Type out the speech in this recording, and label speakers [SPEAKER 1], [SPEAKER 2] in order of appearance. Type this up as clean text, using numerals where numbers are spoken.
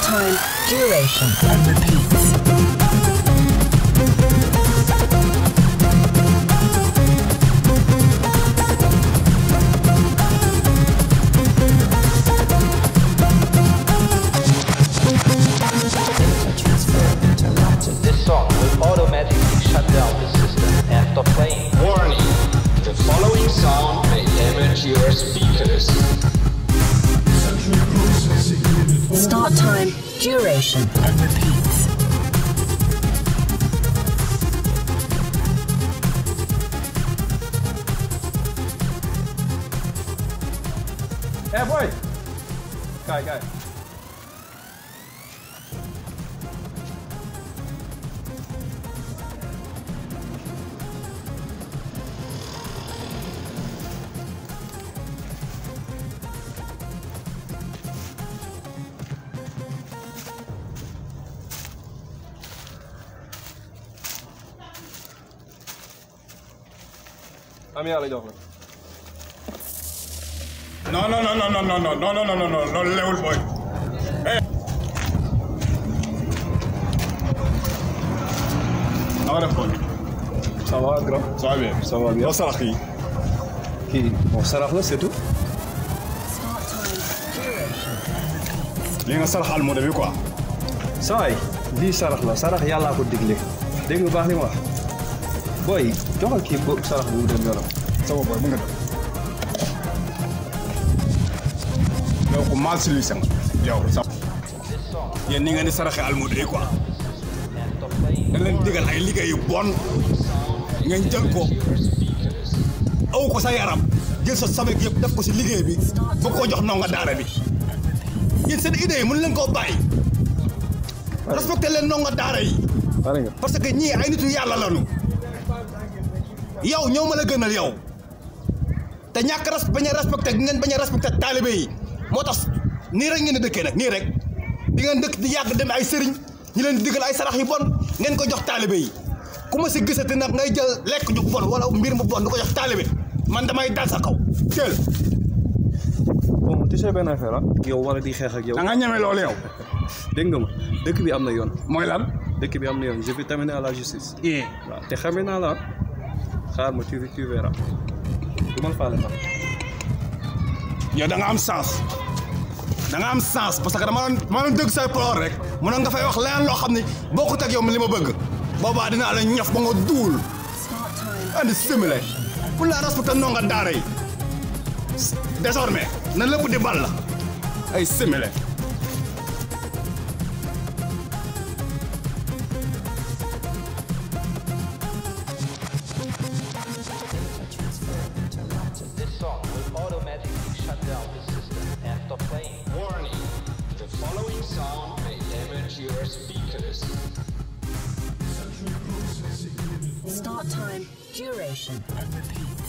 [SPEAKER 1] time, duration, and repeats.
[SPEAKER 2] This song will automatically shut down the system after playing.
[SPEAKER 3] Warning! The following sound may damage your speakers.
[SPEAKER 1] Start time, duration, and repeats.
[SPEAKER 4] Hey boy! Kay. Am yàlla jox la.
[SPEAKER 5] No, level boy. Hey. How are you?
[SPEAKER 4] Ça va grand.
[SPEAKER 5] Ça va bien.
[SPEAKER 4] Ça va bien.
[SPEAKER 5] Loo sarax yi.
[SPEAKER 4] Kii bon sarax la c'est tout.
[SPEAKER 1] Start time, duration, and repeats.
[SPEAKER 5] Li nga saraxal moo demee quoi.
[SPEAKER 4] Saay lii sarax la sarax yàllaa ko digle dégg nga baax li ma wax booy joxal kii bo sarax bu mu dem yoonam.
[SPEAKER 5] Sama boy mu nga dem. yow ko mal si lii sang yow sa yéen ni nga ni saraxe almude yi quoi da leen digal ay liggéey yu bon ngeen jël ko aw ko sa yaram jël sa samek yëpp def ko si liggéey bi ba koo jox ndongo daara bi yéen seen idée yi mën leen koo bàyyi respecté leen ndongo daara yi parce que ñii ay nitu yàlla lañu yow ñoo ma la gënal yow te ñàkk bañ a respecté ngeen bañ a respecté taalibe yi moo tax nii rek ngeen di dëkkee nag nii rek di ngeen dëkk di yàgg dem ay sëriñ ñi leen di digal ay sarax yu bon ngeen ko jox taalibe yi ku ma si gisati nag ngay jël lekk ju bon wala mbir mu bon du ko jox taalibe man damay dal sa kaw teel.
[SPEAKER 4] bon tu sais benn affaire ah. yow wala di xeex ak yow.
[SPEAKER 5] da nga ñeme loolu yow.
[SPEAKER 4] dégg nga ma dëkk bi am na yoon.
[SPEAKER 5] mooy lan.
[SPEAKER 4] dëkk bi am na yoon je vais t'amener à la justice.
[SPEAKER 5] waaw
[SPEAKER 4] te xame naa la xaar ma tu verras du ma la faale sax.
[SPEAKER 5] yow da nga am sens da nga am sens parce que dama doon dëgg say parole rek mënoon nga fay wax leneen loo xam ni bokkut ak yow li ma bëgg boobaa dinaa la ñaf ba nga duul andi simile pour la respecté ndongo daara yi désormais na lépp di bal la ay simile.
[SPEAKER 2] This song will automatically shut down the system after playing.
[SPEAKER 3] Warning! The following sound may damage your speakers.
[SPEAKER 1] Start time, duration, and repeats.